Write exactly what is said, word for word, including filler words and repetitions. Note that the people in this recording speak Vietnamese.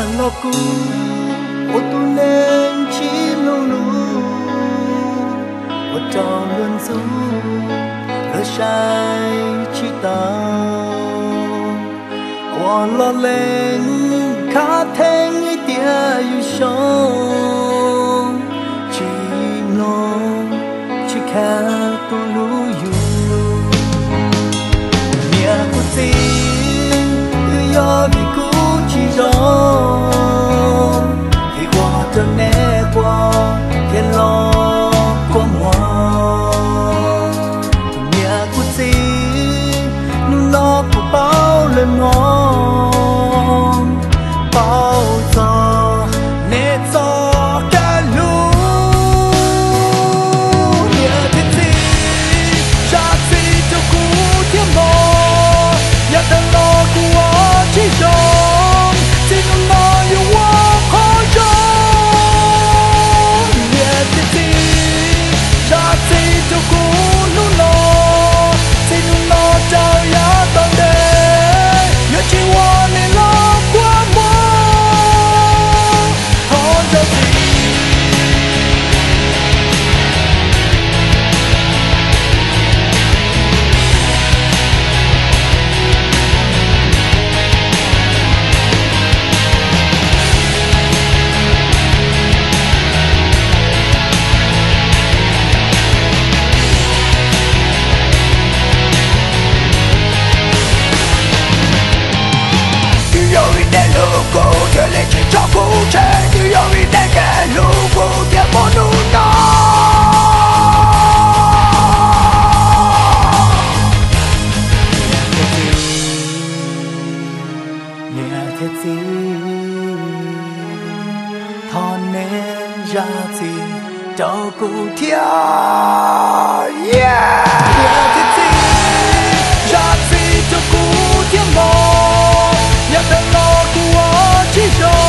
lo cu ô tu nên chỉ lu lu ô tròn luôn du lỡ sai chỉ tao ô lo lên khá thêm người tia yêu sông chỉ nó chỉ khá tu lu yêu nhà của tình tự do vì cũ chỉ rong thì qua chân nè qua cái lo qua mòn nhà của tình nung lo của bao lần ngon bao giờ nè gió cả lũ nhà thiên tình cha gì cho cũ thiên mò nhà thân lo của chỉ rong xin nó yêu quá khó cho nhà thiên tình cha gì cho cũ nụ lo xin nó trao giá toàn đề nhớ chỉ hoa nên lo quá mơ khó cho gì cô chơi lên chỉ cho cô chơi như yêu đi để kẻ lũ cô tiếp một nụ nó nhà thiết gì thon nên ra gì cho cô thiệt yeah nhà thiết gì ra gì cho cô thiệt mò nhà thân lo của chỉ rồi